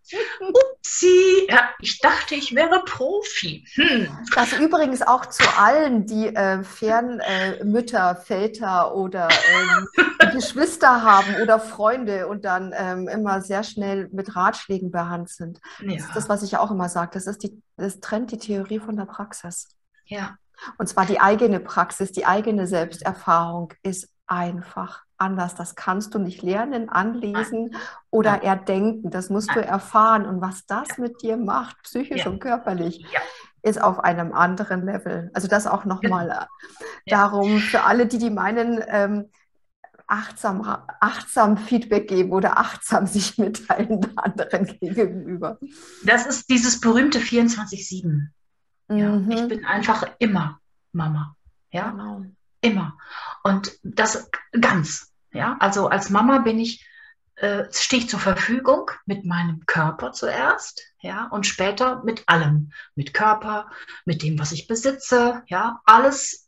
upsie, ja, ich dachte, ich wäre Profi. Hm. Das übrigens auch zu allen, die äh, fern äh, Mütter, Väter oder ähm, Geschwister haben oder Freunde und dann ähm, immer sehr schnell mit Ratschlägen behandelt sind. Das ist das, Ja, was ich auch immer sage. Das ist die, das trennt die Theorie von der Praxis. ja, Und zwar die eigene Praxis, die eigene Selbsterfahrung ist einfach anders. Das kannst du nicht lernen, nein, anlesen oder nein, erdenken. Das musst du nein, erfahren. Und was ja, das mit dir macht, psychisch ja, und körperlich, ja, ist auf einem anderen Level. Also das auch genau, nochmal ja, darum für alle, die die meinen, ähm, achtsam, achtsam Feedback geben oder achtsam sich mitteilen anderen gegenüber. das ist dieses berühmte vierundzwanzig sieben. Ja, ich Mhm, bin einfach immer Mama. Ja, genau. immer. Und das ganz. Ja, also als Mama bin ich, äh, stehe ich zur Verfügung mit meinem Körper zuerst. Ja, und später mit allem. Mit Körper, mit dem, was ich besitze. Ja, alles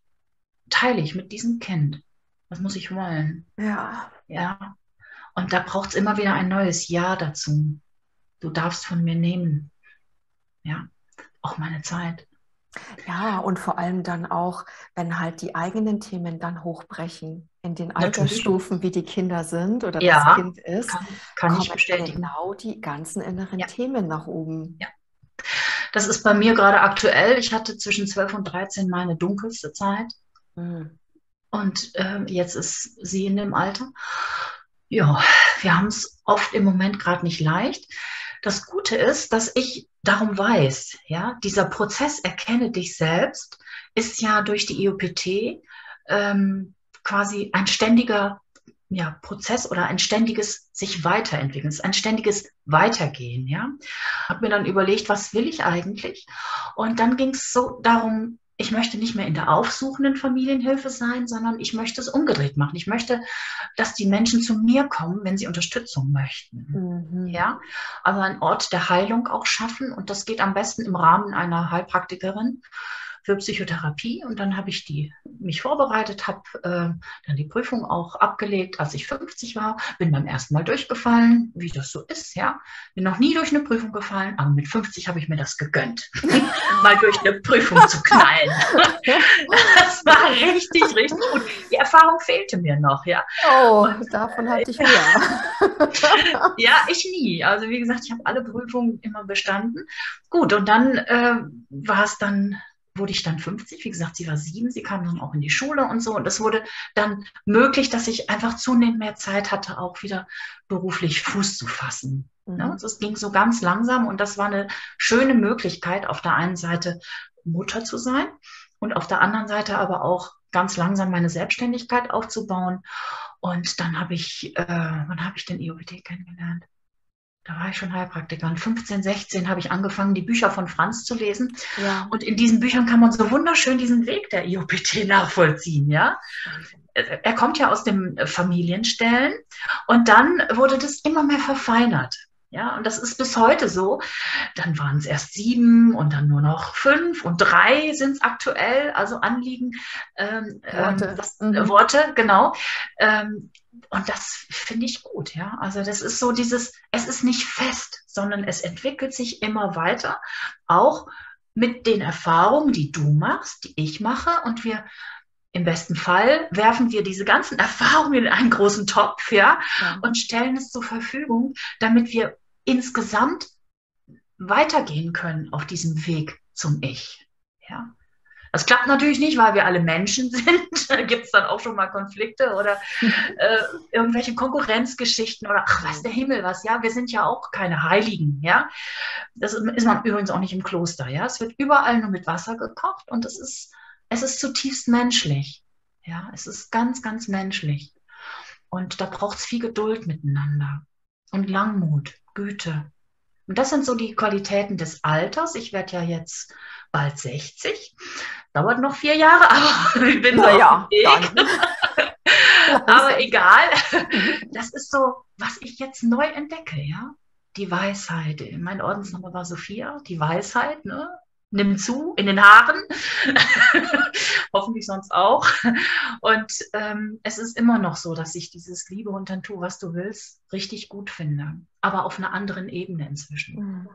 teile ich mit diesem Kind. Was muss ich wollen? Ja, Ja, und da braucht es immer wieder ein neues Ja dazu. Du darfst von mir nehmen. Ja, auch meine Zeit. Ja, und vor allem dann auch, wenn halt die eigenen Themen dann hochbrechen, in den Natürlich. Altersstufen, wie die Kinder sind oder das Ja, Kind ist, kann, kann ich kommen bestätigen. genau die ganzen inneren Ja, Themen nach oben. ja. Das ist bei mir gerade aktuell. Ich hatte zwischen zwölf und dreizehn meine dunkelste Zeit. Hm. Und ähm, jetzt ist sie in dem Alter. Ja, wir haben es oft im Moment gerade nicht leicht. Das Gute ist, dass ich darum weiß, ja, dieser Prozess Erkenne dich selbst ist ja durch die I O P T ähm, quasi ein ständiger ja, Prozess oder ein ständiges sich weiterentwickeln, ein ständiges Weitergehen. Ja, habe mir dann überlegt, was will ich eigentlich? Und dann ging es so darum, ich möchte nicht mehr in der aufsuchenden Familienhilfe sein, sondern ich möchte es umgedreht machen. Ich möchte, dass die Menschen zu mir kommen, wenn sie Unterstützung möchten. Mhm. Ja, also einen Ort der Heilung auch schaffen. Und das geht am besten im Rahmen einer Heilpraktikerin für Psychotherapie. Und dann habe ich die, mich vorbereitet, habe äh, dann die Prüfung auch abgelegt, als ich fünfzig war, bin beim ersten Mal durchgefallen, wie das so ist, ja. Bin noch nie durch eine Prüfung gefallen, aber mit fünfzig habe ich mir das gegönnt, mal durch eine Prüfung zu knallen. Das war richtig, richtig gut. Die Erfahrung fehlte mir noch, ja. Oh, Und davon hatte ich mehr. ja, ich nie. Also wie gesagt, ich habe alle Prüfungen immer bestanden. Gut, und dann äh, war es dann, wurde ich dann fünfzig. Wie gesagt, sie war sieben, sie kam dann auch in die Schule und so. Und es wurde dann möglich, dass ich einfach zunehmend mehr Zeit hatte, auch wieder beruflich Fuß zu fassen. Ne? Mhm. Das ging so ganz langsam und das war eine schöne Möglichkeit, auf der einen Seite Mutter zu sein und auf der anderen Seite aber auch ganz langsam meine Selbstständigkeit aufzubauen. Und dann habe ich, äh, wann habe ich den I O P T kennengelernt? Da war ich schon Heilpraktikerin. fünfzehn, sechzehn habe ich angefangen, die Bücher von Franz zu lesen. Ja. Und in diesen Büchern kann man so wunderschön diesen Weg der I O P T nachvollziehen, ja. Er kommt ja aus dem Familienstellen und dann wurde das immer mehr verfeinert. Ja, und das ist bis heute so. Dann waren es erst sieben und dann nur noch fünf und drei sind es aktuell, also Anliegen, ähm, Worte. das, äh, Mhm. Worte, genau. Ähm, und das finde ich gut, ja. Also das ist so dieses, es ist nicht fest, sondern es entwickelt sich immer weiter, auch mit den Erfahrungen, die du machst, die ich mache. Und wir im besten Fall werfen wir diese ganzen Erfahrungen in einen großen Topf, ja, Ja. und stellen es zur Verfügung, damit wir insgesamt weitergehen können auf diesem Weg zum Ich. Ja. Das klappt natürlich nicht, weil wir alle Menschen sind. Da gibt es dann auch schon mal Konflikte oder äh, irgendwelche Konkurrenzgeschichten oder ach, was der Himmel was, ja. Wir sind ja auch keine Heiligen, ja. Das ist man übrigens auch nicht im Kloster, ja. Es wird überall nur mit Wasser gekocht und es ist, es ist zutiefst menschlich. Ja, es ist ganz, ganz menschlich. Und da braucht es viel Geduld miteinander und Langmut, Güte. Und das sind so die Qualitäten des Alters. Ich werde ja jetzt bald sechzig. Dauert noch vier Jahre, aber ich bin so auf Naja, dem Weg. dann. Aber egal. Das ist so, was ich jetzt neu entdecke, ja. Die Weisheit. Mein Ordensname war Sophia. Die Weisheit, ne? Nimmt zu in den Haaren. Hoffentlich sonst auch. Und ähm, es ist immer noch so, dass ich dieses Liebe und dann tu, was du willst, richtig gut finde. Aber auf einer anderen Ebene inzwischen. Mhm.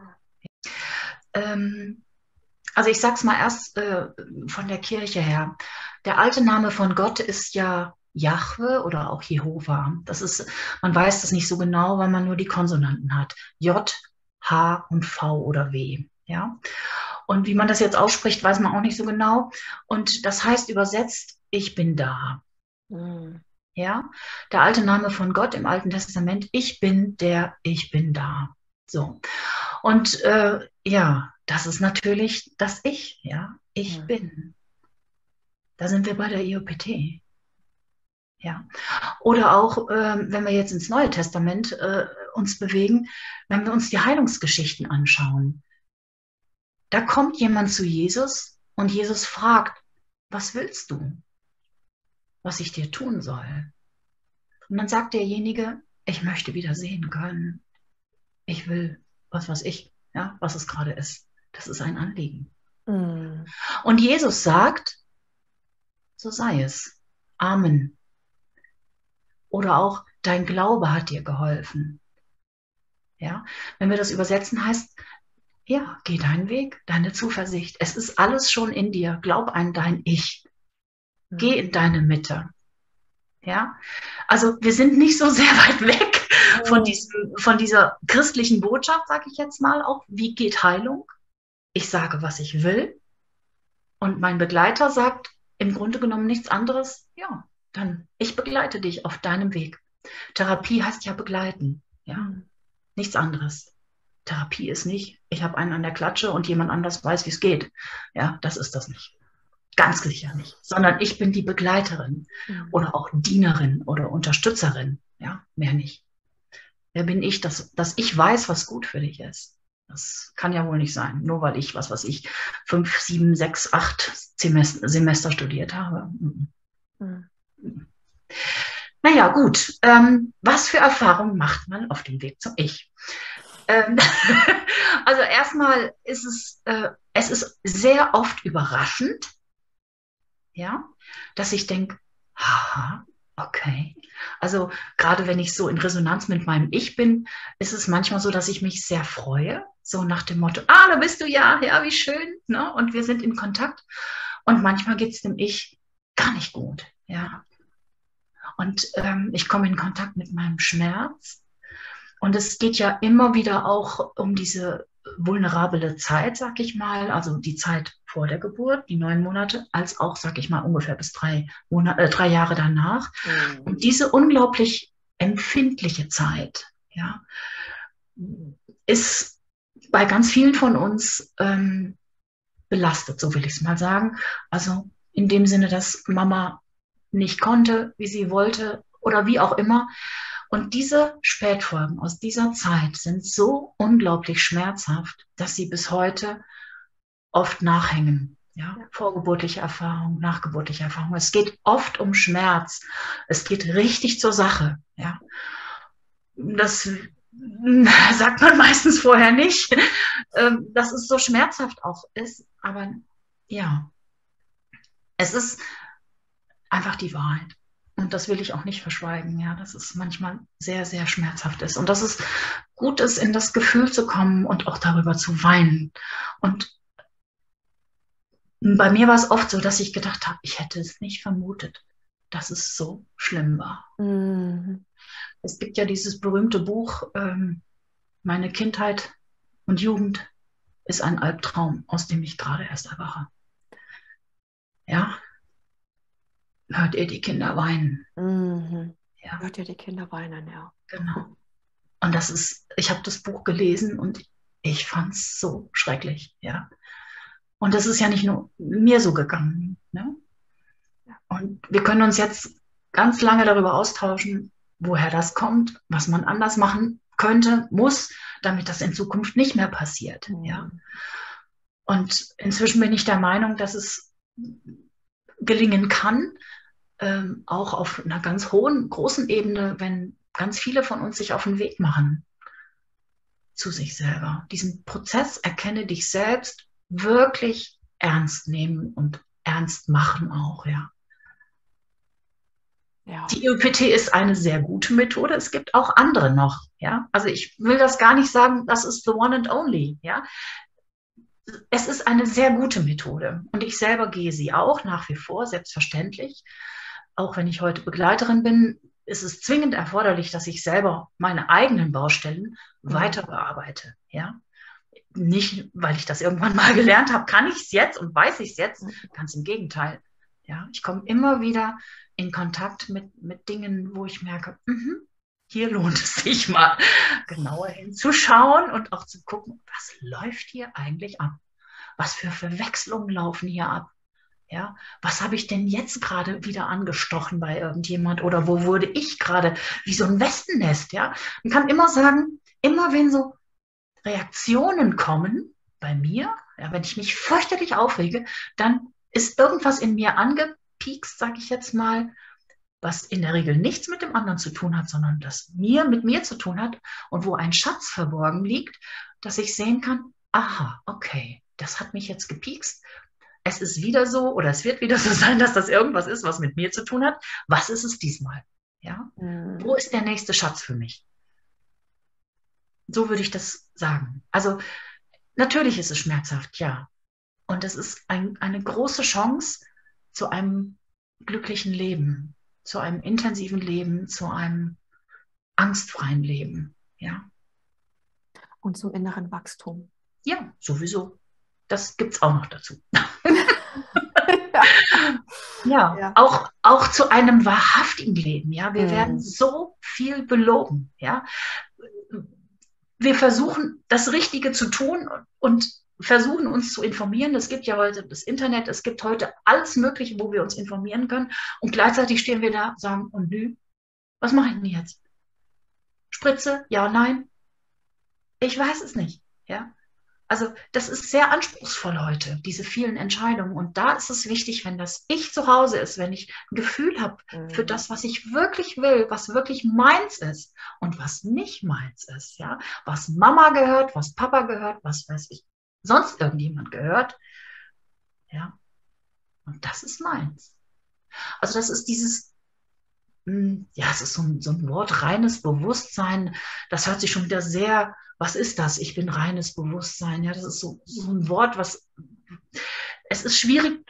Ähm, also ich sag's mal erst äh, von der Kirche her. Der alte Name von Gott ist ja Jahwe oder auch Jehova. Das ist, man weiß das nicht so genau, weil man nur die Konsonanten hat. J, H und V oder W. Ja. Und wie man das jetzt ausspricht, weiß man auch nicht so genau. Und das heißt übersetzt, ich bin da. Mhm. Ja, der alte Name von Gott im Alten Testament, ich bin der, ich bin da. So. Und äh, ja, das ist natürlich das Ich, ja, ich Mhm. bin. Da sind wir bei der I O P T. Ja. Oder auch, äh, wenn wir jetzt ins Neue Testament äh, uns bewegen, wenn wir uns die Heilungsgeschichten anschauen. Da kommt jemand zu Jesus und Jesus fragt, was willst du, was ich dir tun soll? Und dann sagt derjenige, ich möchte wieder sehen können. Ich will, was weiß ich, ja, was es gerade ist. Das ist ein Anliegen. Mhm. Und Jesus sagt, so sei es. Amen. Oder auch, dein Glaube hat dir geholfen. Ja, wenn wir das übersetzen, heißt, ja, geh deinen Weg, deine Zuversicht. Es ist alles schon in dir. Glaub an dein Ich. Geh in deine Mitte. Ja, also wir sind nicht so sehr weit weg von, diesem, von dieser christlichen Botschaft, sage ich jetzt mal auch. Wie geht Heilung? Ich sage, was ich will. Und mein Begleiter sagt im Grunde genommen nichts anderes. Ja, dann ich begleite dich auf deinem Weg. Therapie heißt ja begleiten. Ja, mhm. Nichts anderes. Therapie ist nicht, ich habe einen an der Klatsche und jemand anders weiß, wie es geht. Ja, das ist das nicht. Ganz sicher nicht. Sondern ich bin die Begleiterin mhm. oder auch Dienerin oder Unterstützerin. Ja, mehr nicht. Wer bin ich, dass, dass ich weiß, was gut für dich ist? Das kann ja wohl nicht sein. Nur weil ich, was weiß ich, fünf, sieben, sechs, acht Semester, Semester studiert habe. Mhm. Mhm. Naja, gut. Ähm, was für Erfahrungen macht man auf dem Weg zum Ich? Ähm, also erstmal ist es, äh, es ist sehr oft überraschend, ja, dass ich denke, haha, okay. Also gerade wenn ich so in Resonanz mit meinem Ich bin, ist es manchmal so, dass ich mich sehr freue, so nach dem Motto, ah, da bist du ja, ja, wie schön, ne? Und wir sind in Kontakt. Und manchmal geht es dem Ich gar nicht gut, ja. Und ähm, ich komme in Kontakt mit meinem Schmerz. Und es geht ja immer wieder auch um diese vulnerable Zeit, sag ich mal, also die Zeit vor der Geburt, die neun Monate, als auch, sag ich mal, ungefähr bis drei, Monate, äh, drei Jahre danach. Mhm. Und diese unglaublich empfindliche Zeit, ja, ist bei ganz vielen von uns ähm, belastet, so will ich es mal sagen. Also in dem Sinne, dass Mama nicht konnte, wie sie wollte oder wie auch immer. Und diese Spätfolgen aus dieser Zeit sind so unglaublich schmerzhaft, dass sie bis heute oft nachhängen. Ja? Ja. Vorgeburtliche Erfahrung, nachgeburtliche Erfahrung. Es geht oft um Schmerz. Es geht richtig zur Sache. Ja? Das sagt man meistens vorher nicht, dass es so schmerzhaft auch ist. Aber ja, es ist einfach die Wahrheit. Und das will ich auch nicht verschweigen, ja, dass es manchmal sehr, sehr schmerzhaft ist. Und dass es gut ist, in das Gefühl zu kommen und auch darüber zu weinen. Und bei mir war es oft so, dass ich gedacht habe, ich hätte es nicht vermutet, dass es so schlimm war. Mhm. Es gibt ja dieses berühmte Buch, ähm, Meine Kindheit und Jugend ist ein Albtraum, aus dem ich gerade erst erwache. Ja. Hört ihr die Kinder weinen? Mhm. Ja. Hört ihr die Kinder weinen, ja. Genau. Und das ist, ich habe das Buch gelesen und ich fand es so schrecklich, ja. Und das ist ja nicht nur mir so gegangen, ne? Ja. Und wir können uns jetzt ganz lange darüber austauschen, woher das kommt, was man anders machen könnte, muss, damit das in Zukunft nicht mehr passiert, mhm. ja. Und inzwischen bin ich der Meinung, dass es gelingen kann, ähm, auch auf einer ganz hohen, großen Ebene, wenn ganz viele von uns sich auf den Weg machen zu sich selber. Diesen Prozess, erkenne dich selbst, wirklich ernst nehmen und ernst machen auch, ja. Ja. Die E F T ist eine sehr gute Methode. Es gibt auch andere noch, ja. Also ich will das gar nicht sagen, das ist the one and only, ja. Es ist eine sehr gute Methode und ich selber gehe sie auch nach wie vor, selbstverständlich. Auch wenn ich heute Begleiterin bin, ist es zwingend erforderlich, dass ich selber meine eigenen Baustellen mhm. weiter bearbeite. Ja? Nicht, weil ich das irgendwann mal gelernt habe, kann ich es jetzt und weiß ich es jetzt. Ganz im Gegenteil. Ja? Ich komme immer wieder in Kontakt mit, mit Dingen, wo ich merke, mh, hier lohnt es sich mal genauer hinzuschauen und auch zu gucken, was läuft hier eigentlich ab? Was für Verwechslungen laufen hier ab? Ja, was habe ich denn jetzt gerade wieder angestochen bei irgendjemand oder wo wurde ich gerade wie so ein Wespennest? Ja, man kann immer sagen, immer wenn so Reaktionen kommen bei mir, ja, wenn ich mich fürchterlich aufrege, dann ist irgendwas in mir angepiekst, sage ich jetzt mal, was in der Regel nichts mit dem anderen zu tun hat, sondern das mir mit mir zu tun hat und wo ein Schatz verborgen liegt, dass ich sehen kann, aha, okay, das hat mich jetzt gepiekst. Es ist wieder so oder es wird wieder so sein, dass das irgendwas ist, was mit mir zu tun hat. Was ist es diesmal? Ja? Mhm. Wo ist der nächste Schatz für mich? So würde ich das sagen. Also natürlich ist es schmerzhaft, ja. Und es ist ein, eine große Chance zu einem glücklichen Leben, zu einem intensiven Leben, zu einem angstfreien Leben. Ja, Und zum inneren Wachstum. ja, sowieso. Das gibt es auch noch dazu. Ja, Ja. auch, auch zu einem wahrhaftigen Leben. Ja, wir werden Mhm. so viel belogen. Ja, wir versuchen, das Richtige zu tun und versuchen, uns zu informieren. Es gibt ja heute das Internet, es gibt heute alles Mögliche, wo wir uns informieren können. Und gleichzeitig stehen wir da und sagen, und nü, was mache ich denn jetzt? Spritze? Ja, nein? Ich weiß es nicht. Ja, also das ist sehr anspruchsvoll heute, diese vielen Entscheidungen. Und da ist es wichtig, wenn das Ich zu Hause ist, wenn ich ein Gefühl habe für Mhm. das, was ich wirklich will, was wirklich meins ist und was nicht meins ist, ja, was Mama gehört, was Papa gehört, was weiß ich, sonst irgendjemand gehört, ja, und das ist meins. Also das ist dieses, ja, es ist so ein, so ein Wort, reines Bewusstsein, das hört sich schon wieder sehr, was ist das? Ich bin reines Bewusstsein, ja, das ist so, so ein Wort, was, es ist schwierig,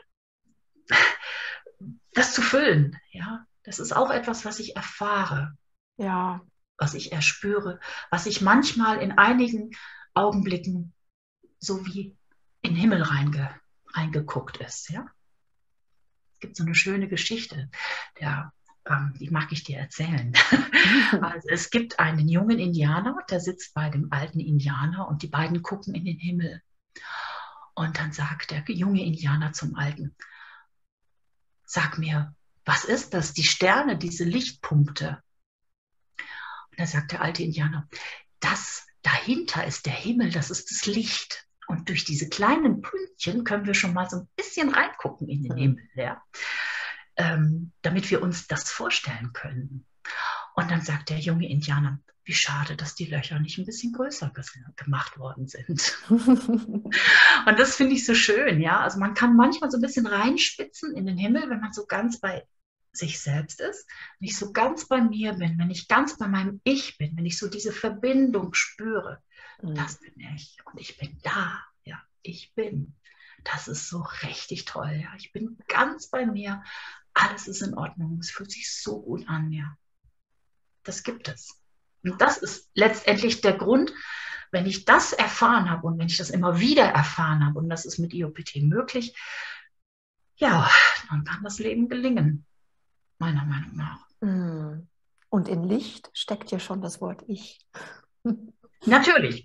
das zu füllen, ja. Das ist auch etwas, was ich erfahre, Ja. was ich erspüre, was ich manchmal in einigen Augenblicken so wie in den Himmel reinge, reingeguckt ist, ja. Es gibt so eine schöne Geschichte, der, ähm, die mag ich dir erzählen. Also es gibt einen jungen Indianer, der sitzt bei dem alten Indianer und die beiden gucken in den Himmel. Und dann sagt der junge Indianer zum Alten, sag mir, was ist das, die Sterne, diese Lichtpunkte? Und da sagt der alte Indianer, das dahinter ist der Himmel, das ist das Licht. Und durch diese kleinen Pünktchen können wir schon mal so ein bisschen reingucken in den Himmel, ja? ähm, damit wir uns das vorstellen können. Und dann sagt der junge Indianer, wie schade, dass die Löcher nicht ein bisschen größer gemacht worden sind. Und das finde ich so schön, ja. Also man kann manchmal so ein bisschen reinspitzen in den Himmel, wenn man so ganz bei sich selbst ist, wenn ich so ganz bei mir bin, wenn ich ganz bei meinem Ich bin, wenn ich so diese Verbindung spüre, Mhm. das bin ich und ich bin da, ja, ich bin. Das ist so richtig toll, ja. Ich bin ganz bei mir, alles ist in Ordnung, es fühlt sich so gut an, ja. Das gibt es. Und das ist letztendlich der Grund, wenn ich das erfahren habe und wenn ich das immer wieder erfahren habe, und das ist mit I O P T möglich, ja, dann kann das Leben gelingen, meiner Meinung nach. Und in Licht steckt ja schon das Wort Ich. Natürlich.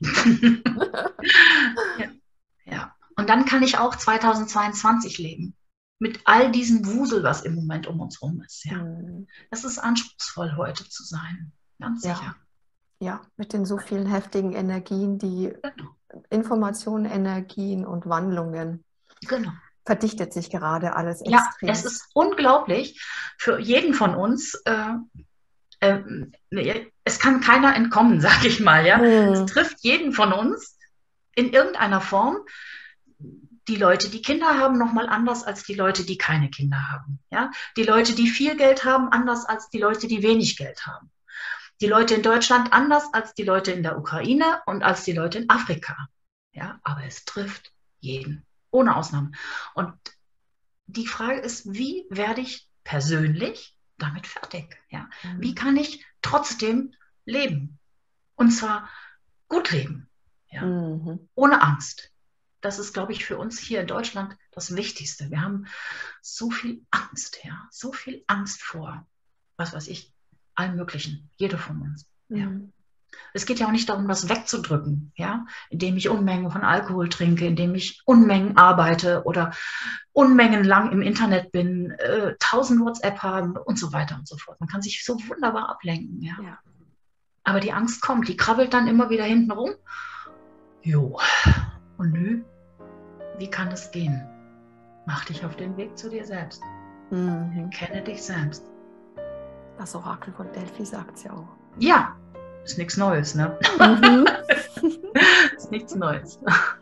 Ja. Ja. Und dann kann ich auch zweitausendzweiundzwanzig leben. Mit all diesem Wusel, was im Moment um uns rum ist. Ja. Mhm. Es ist anspruchsvoll, heute zu sein. Ganz Ja. sicher. Ja, mit den so vielen heftigen Energien, die Genau. Informationen, Energien und Wandlungen. Genau. Verdichtet sich gerade alles Ja, extrem. es ist unglaublich für jeden von uns. Äh, äh, es kann keiner entkommen, sage ich mal. Ja? Mhm. Es trifft jeden von uns in irgendeiner Form. Die Leute, die Kinder haben, nochmal anders als die Leute, die keine Kinder haben. Ja? Die Leute, die viel Geld haben, anders als die Leute, die wenig Geld haben. Die Leute in Deutschland anders als die Leute in der Ukraine und als die Leute in Afrika. Ja? Aber es trifft jeden, ohne Ausnahme. Und die Frage ist, wie werde ich persönlich damit fertig? Ja? Mhm. Wie kann ich trotzdem leben? Und zwar gut leben, ja? Mhm. Ohne Angst. Das ist, glaube ich, für uns hier in Deutschland das Wichtigste. Wir haben so viel Angst, ja, so viel Angst vor, was weiß ich, allem Möglichen, jede von uns. Mhm. Ja. Es geht ja auch nicht darum, das wegzudrücken, ja, indem ich Unmengen von Alkohol trinke, indem ich Unmengen arbeite oder Unmengen lang im Internet bin, äh, tausend WhatsApp haben und so weiter und so fort. Man kann sich so wunderbar ablenken, ja. Ja. Aber die Angst kommt, die krabbelt dann immer wieder hinten rum. Jo, und nö, wie kann es gehen? Mach dich auf den Weg zu dir selbst. Mhm. Kenne dich selbst. Das Orakel von Delphi sagt es ja auch. Ja, ist nichts Neues, ne? Mhm. Ist nichts Neues.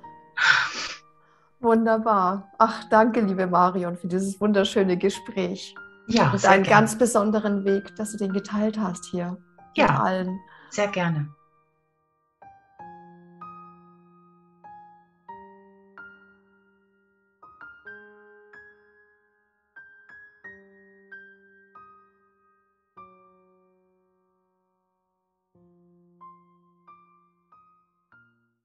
Wunderbar. Ach, danke, liebe Marion, für dieses wunderschöne Gespräch. Ja, und sehr einen gerne. ganz besonderen Weg, dass du den geteilt hast hier Ja, mit allen. sehr gerne.